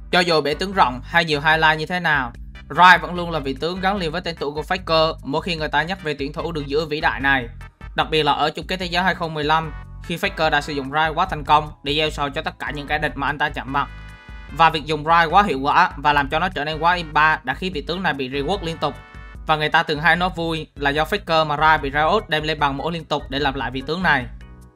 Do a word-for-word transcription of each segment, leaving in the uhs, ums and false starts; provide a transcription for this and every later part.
Cho dù bể tướng rộng hay nhiều highlight như thế nào, Ryze vẫn luôn là vị tướng gắn liền với tên tuổi của Faker mỗi khi người ta nhắc về tuyển thủ đường giữa vĩ đại này. Đặc biệt là ở chung kết thế giới hai không một lăm, khi Faker đã sử dụng Ryze quá thành công để gieo sầu cho tất cả những kẻ địch mà anh ta chạm mặt. Và việc dùng Ryze quá hiệu quả và làm cho nó trở nên quá imba đã khiến vị tướng này bị reward liên tục. Và người ta thường hay nói vui là do Faker mà Ryze bị Riot đem lên bằng mổ liên tục để làm lại vị tướng này.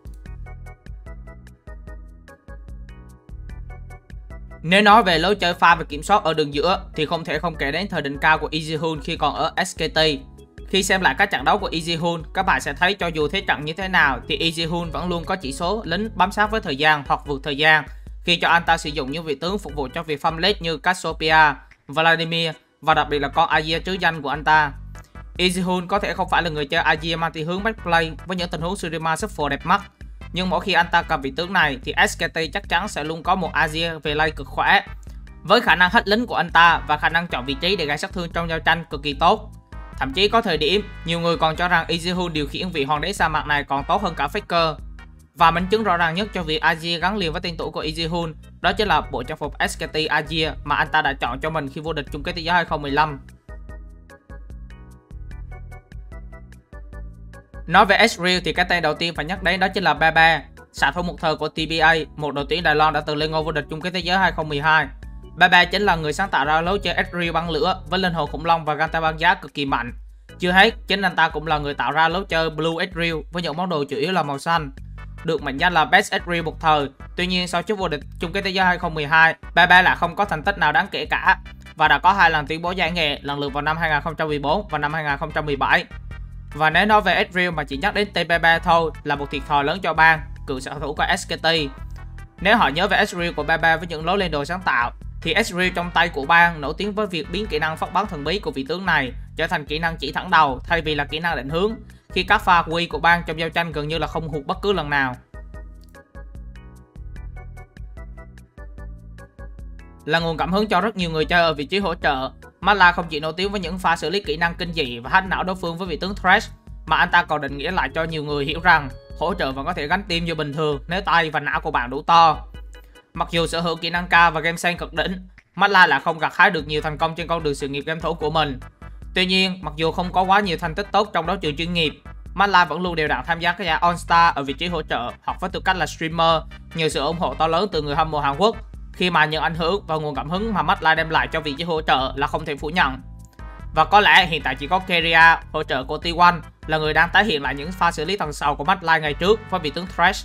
Nếu nói về lối chơi pha và kiểm soát ở đường giữa thì không thể không kể đến thời đỉnh cao của EasyHoon khi còn ở ét ca tê. Khi xem lại các trận đấu của EasyHoon, các bạn sẽ thấy cho dù thế trận như thế nào thì EasyHoon vẫn luôn có chỉ số lính bám sát với thời gian hoặc vượt thời gian khi cho anh ta sử dụng những vị tướng phục vụ cho việc farm late như Cassiopeia, Vladimir và đặc biệt là con Azir trứ danh của anh ta. EasyHoon có thể không phải là người chơi Azir mang thiên hướng backplay với những tình huống Shurima Shuffle đẹp mắt, nhưng mỗi khi anh ta cầm vị tướng này thì ét ca tê chắc chắn sẽ luôn có một Azir về lane cực khỏe, với khả năng hết lính của anh ta và khả năng chọn vị trí để gây sát thương trong giao tranh cực kỳ tốt. Thậm chí có thời điểm, nhiều người còn cho rằng EasyHoon điều khiển vị hoàng đế sa mạc này còn tốt hơn cả Faker. Và minh chứng rõ ràng nhất cho việc Azir gắn liền với tên tuổi của EasyHoon đó chính là bộ trang phục ét ca tê Azir mà anh ta đã chọn cho mình khi vô địch chung kết thế giới hai không một lăm. Nói về Ezreal thì cái tên đầu tiên phải nhắc đến đó chính là Bebe, xạ thủ một thời của tê bê a, một đội tuyển Đài Loan đã từng lên ngôi vô địch chung kết thế giới hai không một hai. Bebe chính là người sáng tạo ra lối chơi Ezreal băng lửa với linh hồn khủng long và ganta băng giá cực kỳ mạnh. Chưa hết, chính anh ta cũng là người tạo ra lối chơi Blue Ezreal với những món đồ chủ yếu là màu xanh, được mệnh danh là Best Ezreal một thời. Tuy nhiên sau chức vô địch chung kết thế giới hai không một hai, Bebe lại không có thành tích nào đáng kể cả và đã có hai lần tuyên bố giải nghệ, lần lượt vào năm hai không một bốn và năm hai không một bảy. Và nếu nói về Ezreal mà chỉ nhắc đến tên Bebe thôi là một thiệt thòi lớn cho bang, cựu xạ thủ của ét ca tê. Nếu họ nhớ về Ezreal của Bebe với những lối lên đồ sáng tạo thì Ezreal trong tay của bang nổi tiếng với việc biến kỹ năng phát bắn thần bí của vị tướng này trở thành kỹ năng chỉ thẳng đầu thay vì là kỹ năng định hướng, khi các pha quy của bang trong giao tranh gần như là không hụt bất cứ lần nào. Là nguồn cảm hứng cho rất nhiều người chơi ở vị trí hỗ trợ, Matla không chỉ nổi tiếng với những pha xử lý kỹ năng kinh dị và hack não đối phương với vị tướng Thresh, mà anh ta còn định nghĩa lại cho nhiều người hiểu rằng hỗ trợ vẫn có thể gánh team như bình thường nếu tay và não của bạn đủ to. Mặc dù sở hữu kỹ năng cao và game sense cực đỉnh, Matla lại không gặt hái được nhiều thành công trên con đường sự nghiệp game thủ của mình. Tuy nhiên, mặc dù không có quá nhiều thành tích tốt trong đấu trường chuyên nghiệp, Matla vẫn luôn đều đặn tham gia các giải All Star ở vị trí hỗ trợ hoặc với tư cách là streamer nhờ sự ủng hộ to lớn từ người hâm mộ Hàn Quốc, khi mà những ảnh hưởng và nguồn cảm hứng mà Matla đem lại cho vị trí hỗ trợ là không thể phủ nhận. Và có lẽ hiện tại chỉ có Keria, hỗ trợ của tê một, là người đang tái hiện lại những pha xử lý thần sầu của Matla ngày trước với vị tướng Thresh.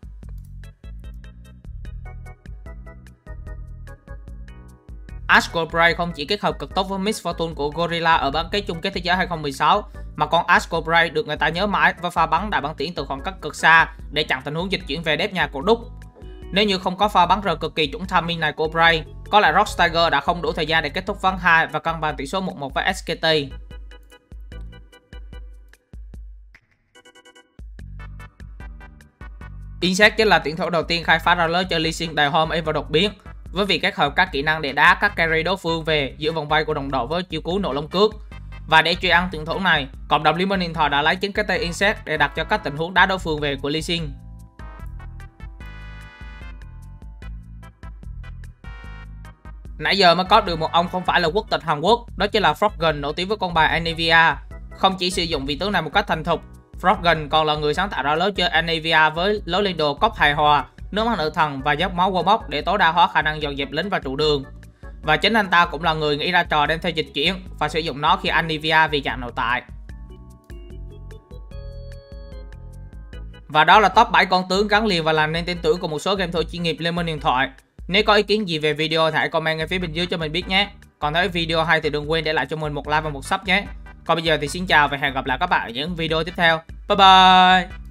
Ash Cobra không chỉ kết hợp cực tốt với Miss Fortune của Gorilla ở bán kết chung kết thế giới hai không một sáu, mà con Ash Cobra được người ta nhớ mãi với pha bắn đại bắn tiễn từ khoảng cách cực xa để chặn tình huống dịch chuyển về đếp nhà của Đúc. Nếu như không có pha bắn rờ cực kỳ chuẩn timing này của Bray, có lẽ Rock Tiger đã không đủ thời gian để kết thúc ván hai và cân bằng tỷ số một một với ét ca tê. Insect chính là tuyển thủ đầu tiên khai phá ra lối chơi Lee Sin đầy home và đột biến, với việc kết hợp các kỹ năng để đá các carry đối phương về giữa vòng vây của đồng đội với chiêu cứu nổ lông cước. Và để truy ăn tuyển thủ này, cộng đồng Liên minh điện thoại đã lấy chính cái tên Insect để đặt cho các tình huống đá đối phương về của Lee Sin. Nãy giờ mới có được một ông không phải là quốc tịch Hàn Quốc, đó chính là Froggen nổi tiếng với con bài Anivia. Không chỉ sử dụng vị tướng này một cách thành thục, Froggen còn là người sáng tạo ra lối chơi Anivia với lối lên đồ cốc hài hòa, nước mắt nữ thần và dốc máu Warmog để tối đa hóa khả năng dọn dẹp lính và trụ đường. Và chính anh ta cũng là người nghĩ ra trò đem theo dịch chuyển và sử dụng nó khi Anivia vì dạng nội tại. Và đó là top bảy con tướng gắn liền và làm nên tên tuổi của một số game thủ chuyên nghiệp Liên minh điện thoại. Nếu có ý kiến gì về video thì hãy comment ngay phía bên dưới cho mình biết nhé. Còn thấy video hay thì đừng quên để lại cho mình một like và một sub nhé. Còn bây giờ thì xin chào và hẹn gặp lại các bạn ở những video tiếp theo. Bye bye!